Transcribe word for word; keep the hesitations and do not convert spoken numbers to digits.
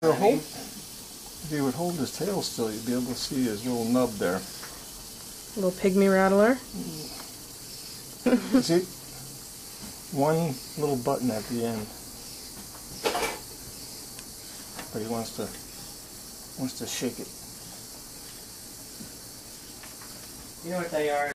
Hold, if he would hold his tail still, you'd be able to see his little nub there. Little pygmy rattler. See? One little button at the end. But he wants to wants to shake it. You know what they are?